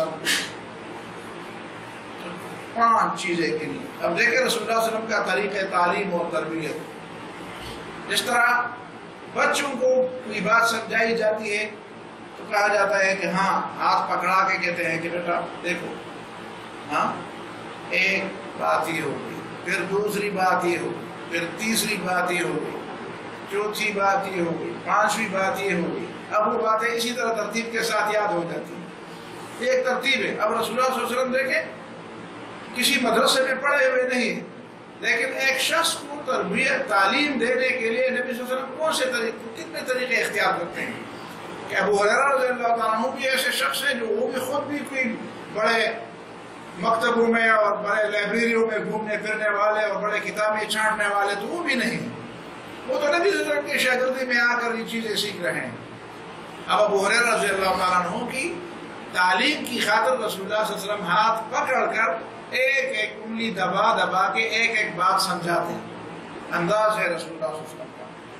پانچ چیزیں کے لیے۔ اب دیکھیں رسول اللہ صلی اللہ علیہ وسلم کا طریقہ تعلیم اور تربیت، جس طرح بچوں کو کوئی بات سمجھائی جاتی ہے تو کہا جاتا ہے کہ ہاں ہاتھ پکڑا کے کہتے ہیں کہ بیٹا دیکھو، ہاں ایک بات یہ ہوگی، پھر دوسری بات یہ ہوگی، پھر تیسری بات یہ ہوگی، چوتھی بات یہ ہوگی، پانچویں بات یہ ہوگی۔ اب وہ باتیں اسی طرح ترتیب کے ساتھ یاد ہو جاتی ہیں، یہ ایک ترتیب ہے۔ اب رسول اللہ صلی اللہ علیہ وسلم دیکھیں کسی مدرسے میں پڑھے ہوئے نہیں، لیکن ایک شخص کو تربیت تعلیم دینے کے لیے نبی صلی اللہ علیہ وسلم کون سے طریقے کتنے طریقے اختیار کرتے ہیں کہ ابو ہریرہ رضی اللہ تعالیٰ عنہ بھی ایسے شخص ہیں جو وہ بھی خود بھی کوئی بڑے مکتبوں میں اور بڑے لائبریریوں میں گھومنے پھرنے والے اور بڑے کتابیں چھانٹنے والے تو وہ بھی نہیں، وہ تو نبی صلی اللہ علیہ وسلم کی شاگردی میں آ کر یہ چیزیں سیکھ رہے ہیں۔ اب ابو ہریرہ رضی اللہ تعالیٰ عنہ کی تعلیم کی خاطر رسول اللہ صلی اللہ علیہ وسلم ہاتھ پکڑ کر ایک ایک انگلی دبا دبا کے ایک ایک بات سمجھاتے ہیں، انداز ہے رسول اللہ صلی اللہ علیہ وسلم کا۔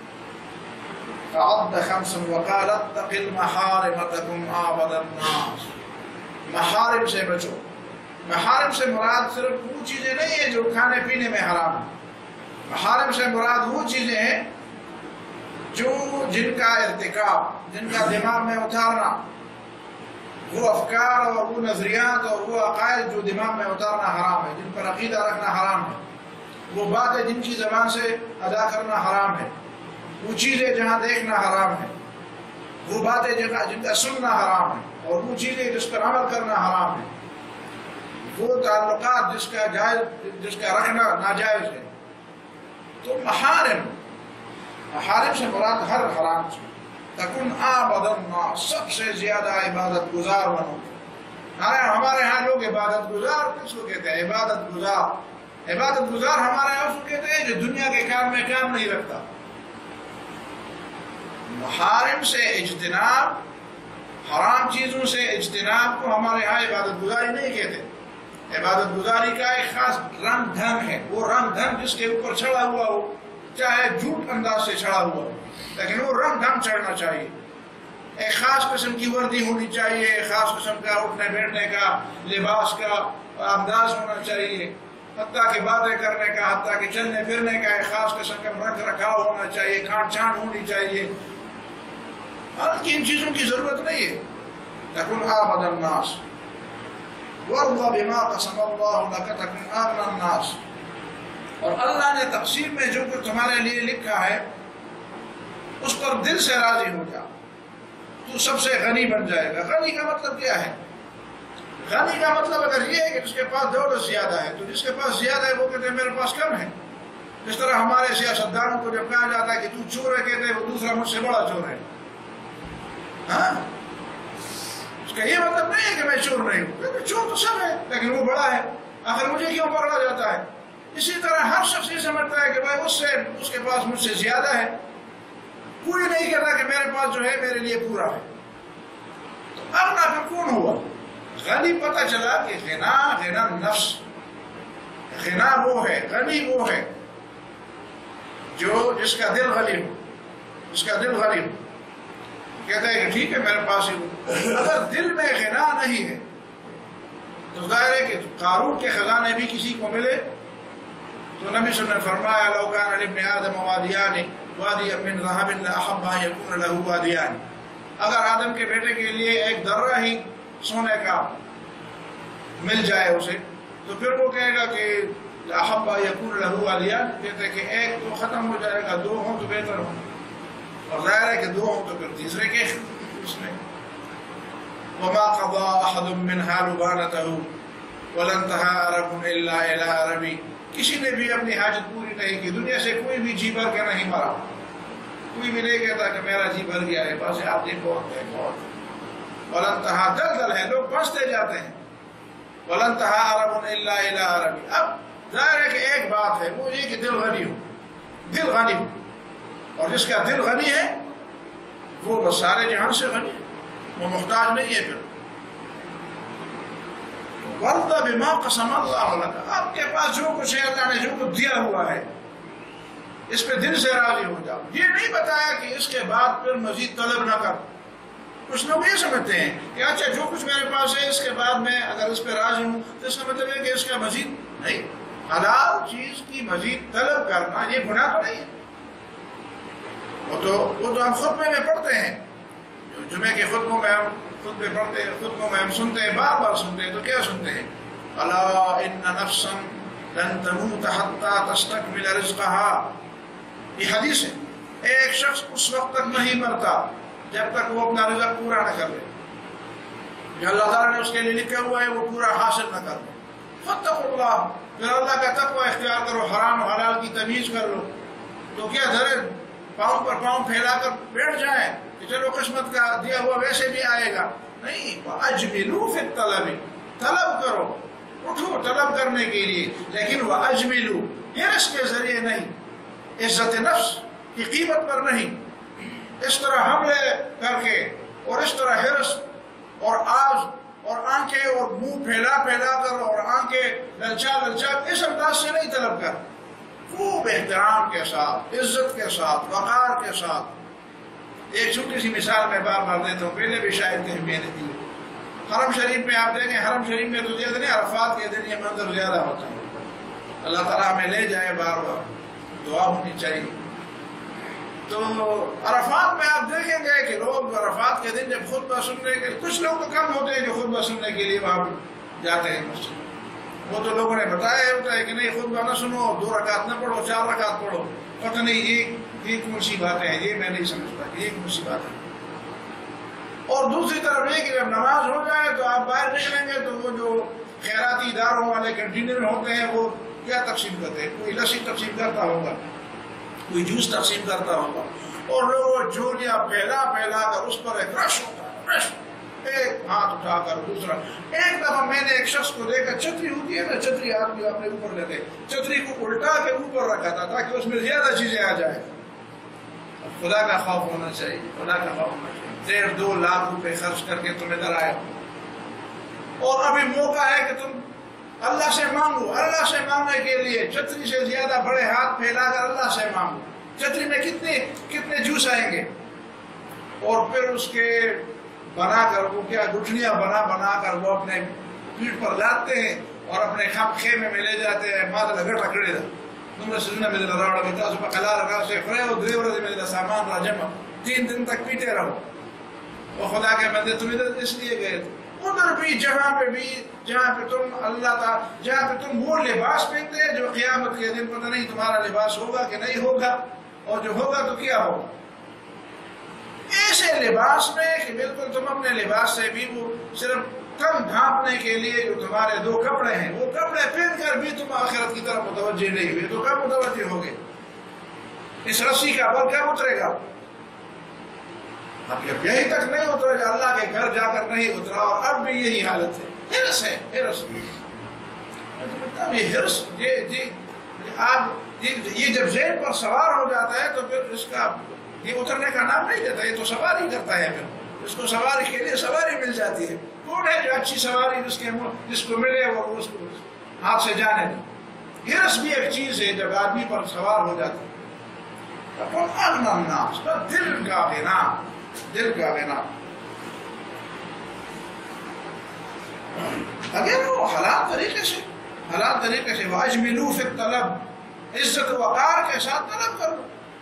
فعض خمس وقال اتق المحارم تکن اعبد الناس، محارم سے بچو۔ محارم سے مراد صرف وہ چیزیں نہیں ہیں جو کھانے پینے میں حرام ہیں، محارم سے مراد وہ چیزیں ہیں جو جن کا ارتکاب، جن کا دماغ میں اتارنا، وہ افکار اور وہ نظریات اور وہ عقائد جو دماغ میں اتارنا حرام ہے، جن پر عقیدہ رکھنا حرام ہے، وہ باتیں جن کی زبان سے ادا کرنا حرام ہے، وہ چیزیں جہاں دیکھنا حرام ہے، وہ باتیں جن کا سننا حرام ہے، اور وہ چیزیں جس پر عمل کرنا حرام ہے، وہ تعلقات جس کا جائز جس کا رکھنا ناجائز ہے۔ تو محارم، محارم سے مراد ہر حرام سے۔ تکن اعبد الناس، سب سے زیادہ عبادت گزار بنو۔ ہمارے ہاں لوگ عبادت گزار کس کو کہتے ہیں؟ عبادت گزار، عبادت گزار ہمارے یہاں اس کو کہتے ہیں جو دنیا کے کام میں کام نہیں رکھتا۔ محارم سے اجتناب، حرام چیزوں سے اجتناب کو ہمارے یہاں عبادت گزاری نہیں کہتے۔ عبادت گزاری کا ایک خاص رنگ ڈھنگ ہے، وہ رنگ ڈھنگ جس کے اوپر چڑھا ہوا ہو، چاہے جھوٹ انداز سے چڑھا ہوا ہو، لیکن وہ رنگ ڈھنگ چڑھنا چاہیے۔ ایک خاص قسم کی وردی ہونی چاہیے، ایک خاص قسم کا اٹھنے بیٹھنے کا لباس کا انداز ہونا چاہیے، حتیٰ کہ باتیں کرنے کا، حتیٰ کہ چلنے پھرنے کا ایک خاص قسم کا رکھ رکھاؤ ہونا چاہیے، کھان چھان ہونی چاہیے. حالانکہ ان چیزوں کی ضرورت نہیں ہے. تکن اعبد الناس وارض بما قسم اللہ لک تکن اغنى الناس. اور اللہ نے تقسیم میں جو کچھ تمہارے لیے لکھا ہے اس پر دل سے راضی ہو جا، تو سب سے غنی بن جائے گا. غنی کا مطلب کیا ہے؟ غنی کا مطلب اگر یہ ہے کہ جس کے پاس دولت زیادہ ہے، تو جس کے پاس زیادہ ہے وہ کہتے ہیں میرے پاس کم ہے. جس طرح ہمارے سیاستدانوں کو جب کہا جاتا ہے کہ تو چور ہے، کہتے ہیں وہ دوسرا مجھ سے بڑا چور ہے. ہاں، اس کا یہ مطلب نہیں ہے کہ میں چور نہیں ہوں، کیونکہ چور تو سب ہے لیکن وہ بڑا ہے، آخر مجھے کیوں پکڑا جاتا ہے؟ اسی طرح ہر شخص یہ سمجھتا ہے کہ بھائی اس سے اس کے پاس مجھ سے زیادہ ہے. کوئی نہیں کہتا کہ میرے پاس جو ہے میرے لیے پورا ہے. تو اغنا پھر کون ہوا؟ غنی پتہ چلا کہ غنا غنا نفس، غنا وہ ہے، غنی وہ ہے جو جس کا دل غنی ہو، جس کا دل غنی ہو. کہتا ہے کہ ٹھیک ہے میرے پاس ہی ہو. اگر دل میں غنا نہیں ہے تو ظاہر ہے کہ قارون کے خزانے بھی کسی کو ملے تو نبی صلی اللہ علیہ وسلم نے فرمایا لو کان لابن آدم وادیان وادی من ذهب لاحب ان يكون له وادیان. اگر آدم کے بیٹے کے لیے ایک درہ ہی سونے کا مل جائے اسے تو پھر وہ کہے گا کہ لاحب ان يكون له وادیان، کہتے ہیں کہ ایک تو ختم ہو جائے گا، دو ہوں تو بہتر ہوں. اور ظاہر ہے کہ دو ہوں تو پھر تیسرے کے اس میں وما قضى احد منها لبانته ولا انتهى عرب الا الى عربي. کسی نے بھی اپنی حاجت پوری نہیں کی. دنیا سے کوئی بھی جی بھر کے نہیں مرا، کوئی بھی نہیں کہتا کہ میرا جی بھر گیا ہے، بس آپ یہ بہت ہے بہت. ولنتہا دل دل ہے، لوگ پھنستے جاتے ہیں. ولنتہا عرب الا الى عربی. اب ظاہر ہے کہ ایک بات ہے وہ یہ کہ دل غنی ہو، دل غنی ہو. اور جس کا دل غنی ہے وہ بس سارے جہان سے غنی ہے، وہ محتاج نہیں ہے. پھر وَرْضَ بِمَا قَسَمَ اللَّهُ لَكَ. آپ کے پاس جو کچھ ہے اللہ نے جو کچھ دیا ہوا ہے اس پہ دل سے راضی ہو جاؤ. یہ نہیں بتایا کہ اس کے بعد پھر مزید طلب نہ کر. کچھ لوگ یہ سمجھتے ہیں کہ اچھا جو کچھ میرے پاس ہے اس کے بعد میں اگر اس پہ راضی ہوں تو اس کا مطلب ہے کہ اس کا مزید نہیں. حلال چیز کی مزید طلب کرنا یہ گناہ تو نہیں ہے. وہ تو وہ تو ہم خطبے میں پڑھتے ہیں، جمعے کے خطبوں میں ہم خطبے پڑھتے ہیں، خطبوں میں ہم سنتے ہیں، بار بار سنتے ہیں. تو کیا سنتے ہیں؟ الا ان نفسا لن تموت حتى تستكمل رزقها. یہ حدیث ہے. ایک شخص اس وقت تک نہیں مرتا جب تک وہ اپنا رزق پورا نہ کر لے، جو اللہ تعالیٰ نے اس کے لیے لکھا ہوا ہے وہ پورا حاصل نہ کر لے. فاتقوا اللہ، پھر اللہ کا تقوی اختیار کرو، حرام و حلال کی تمیز کر لو. تو کیا ذرے پاؤں پر پاؤں پھیلا کر بیٹھ جائیں کہ چلو قسمت کا دیا ہوا ویسے بھی آئے گا؟ نہیں. وَأَجْمِلُوا فِي الطَّلَبِ. طلب کرو، اٹھو طلب کرنے کے لیے، لیکن وَأَجْمِلُوا، حرص کے ذریعے نہیں، عزت نفس کی قیمت پر نہیں. اس طرح حملے کر کے اور اس طرح حرص اور آج اور آنکھیں اور منہ پھیلا پھیلا کر اور آنکھیں للچا للچا اس انداز سے نہیں طلب کر. خوب احترام کے ساتھ، عزت کے ساتھ، وقار کے ساتھ. ایک چھوٹی سی مثال میں بار بار دیتا ہوں، پہلے بھی شاید کہیں میں نے دی. حرم شریف میں آپ دیکھیں، حرم شریف میں تو زیادہ نہیں، عرفات کے دن یہ منظر زیادہ ہوتا ہے. اللہ تعالیٰ ہمیں لے جائے، بار بار دعا ہونی چاہیے. تو عرفات میں آپ دیکھیں گے کہ لوگ عرفات کے دن جب خطبہ سننے کے، کچھ لوگ تو کم ہوتے ہیں جو خطبہ سننے کے لیے وہاں جاتے ہیں مسجد. وہ تو لوگوں نے بتایا ہوتا ہے کہ نہیں خطبہ نہ سنو، دو رکعت نہ پڑھو، چار رکعت پڑھو. پتہ نہیں یہ یہ کون سی باتیں ہیں، یہ میں نہیں سمجھتا کہ یہ کون سی بات ہے. اور دوسری طرف یہ کہ جب نماز ہو جائے تو آپ باہر نکلیں گے تو وہ جو خیراتی اداروں والے کنٹینر ہوتے ہیں وہ کیا تقسیم کرتے ہیں؟ کوئی لسی تقسیم کرتا ہوگا، کوئی جوس تقسیم کرتا ہوگا، اور لوگ جھولیاں پھیلا پھیلا کر اس پر ایک رش ہوتا ہے، رش. ایک ہاتھ اٹھا کر دوسرا. ایک دفعہ میں نے ایک شخص کو دیکھا، چھتری ہوتی ہے نا، چھتری آدمی اپنے اوپر لیتے، چھتری کو الٹا کے اوپر رکھا تھا تاکہ اس میں زیادہ چیزیں آ جائیں. خدا کا خوف ہونا چاہیے، خدا کا خوف ہونا چاہیے. ڈیڑھ دو لاکھ روپے خرچ کر کے تم ادھر آئے اور ابھی موقع ہے کہ تم اللہ سے مانگو. اللہ سے مانگنے کے لیے چھتری سے زیادہ بڑے ہاتھ پھیلا کر اللہ سے مانگو. چھتری میں کتنے کتنے جوس آئیں گے؟ اور پھر اس کے بنا کر وہ کیا گٹھلیاں بنا بنا کر وہ اپنے پیٹھ پر لاتے ہیں اور اپنے خیمے میں لے جاتے ہیں. ماں لگا کڑے دا نمبر سجنا میں راوڑا بیتا اس پر کلا رکھا سے فرے وہ دریور میں سامان راجم تین دن تک پیٹے رہو. اور خدا کے بندے تم ادھر اس لیے گئے تھے ادھر بھی جہاں پہ بھی جہاں پہ تم اللہ تعالیٰ جہاں پہ تم وہ لباس پہنتے ہیں جو قیامت کے دن پتہ نہیں تمہارا لباس ہوگا کہ نہیں ہوگا, اور جو ہوگا تو کیا ہوگا. ایسے لباس میں کہ بالکل تم اپنے لباس سے بھی وہ صرف کم ڈھانپنے کے لیے جو تمہارے دو کپڑے ہیں وہ کپڑے پہن کر بھی تم آخرت کی طرف متوجہ نہیں ہوئے تو کب متوجہ ہوگے؟ اس رسی کا بل کب اترے گا؟ اب یہی تک نہیں اترے گا, اللہ کے گھر جا کر نہیں اترا, اور اب بھی یہی حالت ہے. ہرس ہے ہرس یہ ہرس یہ آپ یہ جب ذہن پر سوار ہو جاتا ہے تو پھر اس کا یہ اترنے کا نام نہیں دیتا, یہ تو سواری کرتا ہے. پھر اس کو سواری کے لیے سواری مل جاتی ہے. کون ہے جو اچھی سواری جس کے جس کو ملے وہ اس کو ہاتھ سے جانے دے؟ ہرس بھی ایک چیز ہے جب آدمی پر سوار ہو جاتی ہے. دل کا غنا, دل کا غنا اگر وہ حلال طریقے سے حلال طریقے سے واجملوا فی الطلب, عزت و وقار کے ساتھ طلب کرو.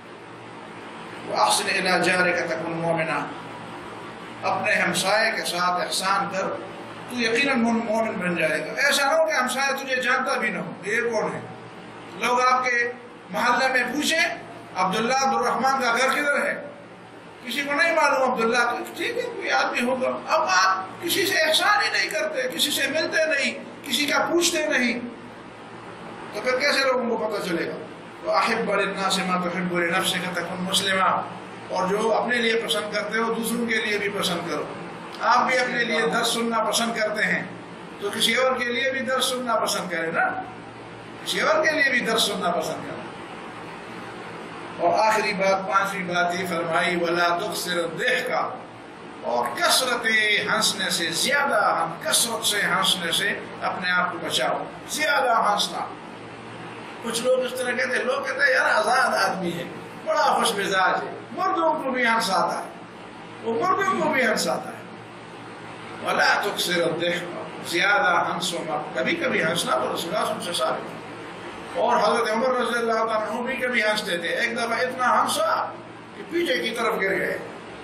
واحسن الی جارک تکن مومنا, اپنے ہمسائے کے ساتھ احسان کر تو یقیناً مومن بن جائے گا. ایسا نہ ہو کہ ہمسایہ تجھے جانتا بھی نہ ہو, یہ کون ہے؟ لوگ آپ کے محلے میں پوچھیں عبداللہ عبد الرحمن کا گھر کدھر ہے, کسی کو نہیں معلوم عبداللہ کو, ٹھیک ہے کوئی آدمی ہوگا. اب آپ کسی سے احسان ہی نہیں کرتے, کسی سے ملتے نہیں, کسی کا پوچھتے نہیں, تو پھر کیسے لوگوں کو پتہ چلے گا؟ وَأَحِبَّ لِلنَّاسِ مَا تُحِبُّ لِنَفْسِكَ تَكُنْ مُسْلِمًا, اور جو اپنے لیے پسند کرتے ہو دوسروں کے لیے بھی پسند کرو. آپ بھی اپنے لیے درس سننا پسند کرتے ہیں تو کسی اور کے لیے بھی درس سننا پسند کریں نا, کسی اور کے لیے بھی درس سننا پسند کریں. اور آخری بات, پانچویں بات یہ فرمائی وَلَا تُكْثِرُ الضِّحْكَ, اور کثرت ہنسنے سے, زیادہ کثرت سے ہنسنے سے اپنے آپ کو بچاؤ. زیادہ ہنسنا, کچھ لوگ اس طرح کہتے ہیں, لوگ کہتے ہیں یار آزاد آدمی ہے, بڑا خوش مزاج ہے, مردوں کو بھی ہنساتا ہے, وہ مردوں کو بھی ہنساتا ہے. وَلَا تُكْثِرُ الضِّحْكَ, زیادہ ہنسو مت. کبھی کبھی ہنسنا تو رسول اللہ سے ثابت ہے, اور حضرت عمر رضی اللہ عنہ بھی کبھی ہنستے تھے. ایک دفعہ اتنا ہنسا کہ پیچھے کی طرف گر گئے.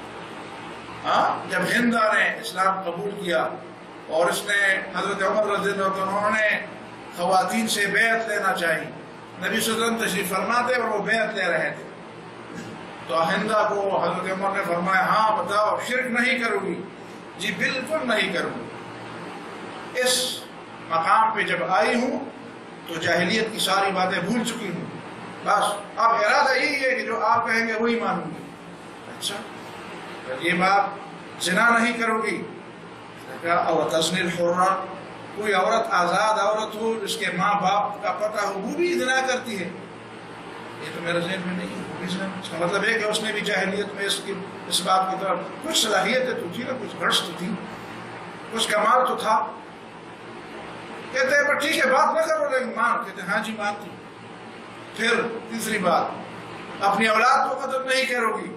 ہاں جب ہندا نے اسلام قبول کیا اور اس نے حضرت عمر رضی اللہ عنہ نے خواتین سے بیعت لینا چاہی, نبی صلی اللہ علیہ وسلم تشریف فرماتے اور وہ بیعت لے رہے تھے, تو ہندا کو حضرت عمر نے فرمایا ہاں بتاؤ شرک نہیں کروں گی؟ جی بالکل نہیں کروں گی. اس مقام پہ جب آئی ہوں تو جاہلیت کی ساری باتیں بھول چکی ہوں, بس اب ارادہ یہی ہے کہ جو آپ کہیں گے وہی مانوں گی. اچھا یہ بات زنا نہیں کرو گی؟ اور تزنی الحرہ, کوئی عورت آزاد عورت ہو جس کے ماں باپ کا پتہ ہو وہ بھی زنا کرتی ہے؟ یہ تو میرے ذہن میں نہیں ہے. اس کا مطلب ہے کہ اس نے بھی جاہلیت میں اس کی اس بات کی طرف کچھ صلاحیتیں تو تھی نا, کچھ غرض تو تھی, کچھ کمال تو تھا. کہتے ہیں پر ٹھیک ہے بات نہ کرو لیکن مان. کہتے ہیں ہاں جی مانتی. پھر تیسری بات, اپنی اولاد کو قتل نہیں کرو گی؟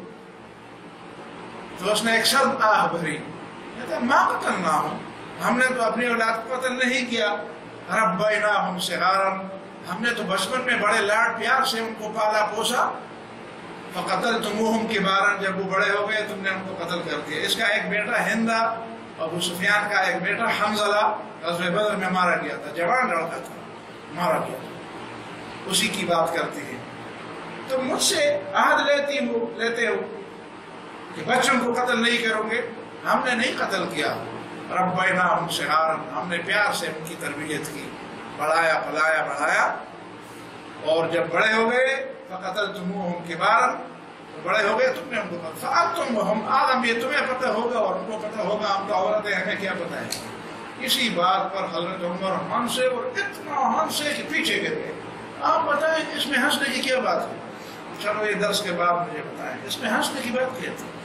تو اس نے ایک شرط آہ بھری, کہتے ہیں ماں قتل نہ ہو, ہم نے تو اپنی اولاد کو قتل نہیں کیا. ربیناہم صغارا, ہم نے تو بچپن میں بڑے لاڈ پیار سے ان کو پالا پوسا. فقتلتموہم کبارا, جب وہ بڑے ہو گئے تم نے ان کو قتل کر دیا. اس کا ایک بیٹا ہندا, ابو سفیان کا ایک بیٹا حنظلہ غزوہ بدر میں مارا گیا تھا, جوان لڑکا تھا, مارا گیا تھا. اسی کی بات کرتی ہے. تو مجھ سے عہد لیتی ہو لیتے ہو کہ بچوں کو قتل نہیں کرو گے؟ ہم نے نہیں قتل کیا. ربیناہم صغارا, ہم نے پیار سے ان کی تربیت کی, پڑھایا پلایا بڑھایا, اور جب بڑے ہو گئے فقتلتموہم کبارا, بڑے ہو گئے تم نے ان کو قتل. فانتم وہم اعلم, یہ تمہیں پتہ ہوگا اور ان کو پتہ ہوگا, ہم تو عورتیں ہمیں کیا پتہ ہے. اسی بات پر حضرت عمر ہنسے, اور اتنا ہنسے کہ پیچھے گر گئے. آپ بتائیں اس میں ہنسنے کی کیا بات ہے؟ چلو یہ درس کے بعد مجھے بتائیں اس میں ہنسنے کی بات کیا تھی؟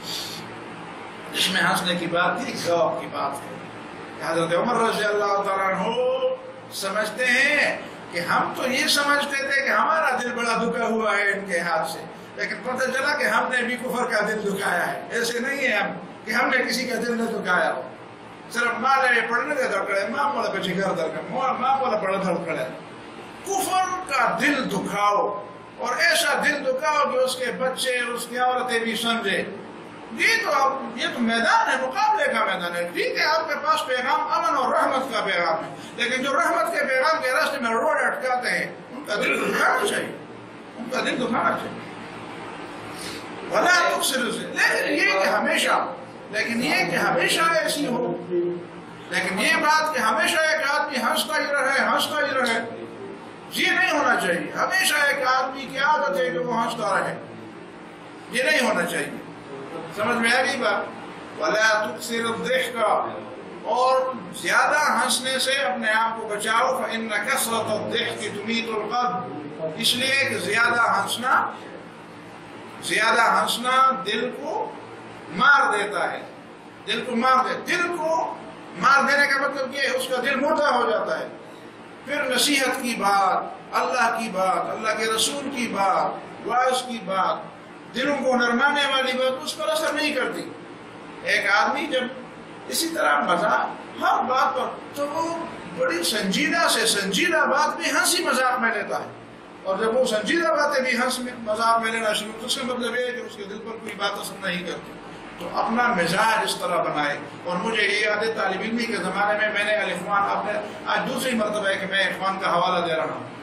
اس میں ہنسنے کی بات تھی ذوق کی بات ہے. حضرت عمر رضی اللہ تعالیٰ عنہ سمجھتے ہیں کہ ہم تو یہ سمجھتے تھے کہ ہمارا دل بڑا دکھا ہوا ہے ان کے ہاتھ سے, لیکن پتہ چلا کہ ہم نے بھی کفر کا دل دکھایا ہے. ایسے نہیں ہے ہم کہ ہم نے کسی کا دل نہ دکھایا ہو. صرف ماں نے پڑھنے کا دھڑکڑے ماں بولا بچے گھر دھڑکڑے ماں بولا بڑا دھڑکڑے. کفر کا دل دکھاؤ اور ایسا دل دکھاؤ کہ اس کے بچے اس کی عورتیں بھی سمجھے. یہ تو آپ یہ تو میدان ہے, مقابلے کا میدان ہے. ٹھیک ہے آپ کے پاس پیغام امن اور رحمت کا پیغام ہے, لیکن جو رحمت کے پیغام کے راستے میں روڈ اٹکاتے ہیں ان کا دل دکھانا چاہیے, ان کا دل دکھانا چاہیے. بھلا تبصروا سے لیکن یہ کہ ہمیشہ لیکن یہ کہ ہمیشہ ایسی ہو, لیکن یہ بات کہ ہمیشہ ایک آدمی ہنستا ہی رہے ہنستا ہی رہے یہ نہیں ہونا چاہیے. ہمیشہ ایک آدمی کی عادت ہے کہ وہ ہنستا رہے, یہ نہیں ہونا چاہیے. سمجھ میں آ گئی بات؟ وَلَا تُكْثِرُ الضِّحْكَ, اور زیادہ ہنسنے سے اپنے آپ کو بچاؤ. فَإِنَّ كَثْرَةَ الضِّحْكِ تُمِيتُ الْقَلْبَ, اس لیے کہ زیادہ ہنسنا زیادہ ہنسنا دل کو مار دیتا ہے. دل کو مار دے دل کو مار دینے کا مطلب یہ ہے اس کا دل مردہ ہو جاتا ہے. پھر نصیحت کی بات, اللہ کی بات, اللہ کے رسول کی بات, وعظ کی بات, دلوں کو نرمانے والی بات اس پر اثر نہیں کرتی. ایک آدمی جب اسی طرح مذاق ہر بات پر تو وہ بڑی سنجیدہ سے سنجیدہ بات بھی ہنسی مذاق میں لیتا ہے, اور جب وہ سنجیدہ باتیں بھی ہنس مذاق میں لینا شروع تو اس کا مطلب یہ ہے کہ اس کے دل پر کوئی بات اثر نہیں کرتی. تو اپنا مزاج اس طرح بنائے. اور مجھے یہ یاد ہے طالب علمی کے زمانے میں میں نے الاخوان اپنے آج دوسری مرتبہ ہے کہ میں اخوان کا حوالہ دے رہا ہوں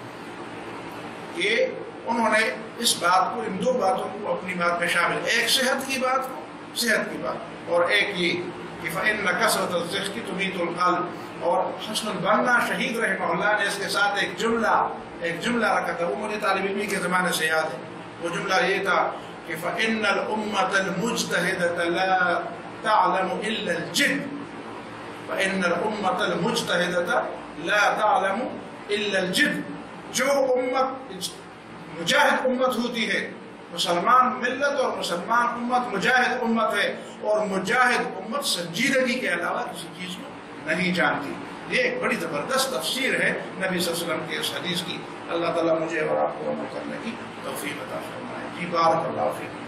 کہ انہوں نے اس بات کو ان دو باتوں کو اپنی بات میں شامل, ایک صحت کی بات کو صحت کی بات اور ایک یہ کہ فَإِنَّ كَثْرَةَ الضِّحْكِ تُمِيتُ الْقَلْبَ. اور حسن البنا شہید رحمہ اللہ نے اس کے ساتھ ایک جملہ ایک جملہ رکھا تھا, وہ مجھے طالب علمی کے زمانے سے یاد ہے. وہ جملہ یہ تھا کہ فَإِنَّ الْأُمَّةَ الْمُجْتَهِدَةَ لَا تَعْلَمُ إِلَّا الْجِدَّ. فَإِنَّ الْأُمَّةَ الْمُجْتَهِدَةَ لَا تَعْلَمُ إِلَّا الْجِدَّ. جو امت مجاہد امت ہوتی ہے, مسلمان ملت اور مسلمان امت مجاہد امت ہے, اور مجاہد امت سنجیدگی کے علاوہ کسی چیز کو نہیں جانتی. یہ ایک بڑی زبردست تفسیر ہے نبی صلی اللہ علیہ وسلم کے اس حدیث کی. اللہ تعالیٰ مجھے اور آپ کو عمل کرنے کی توفیق عطا فرمائے. جی بارک اللہ فیکم.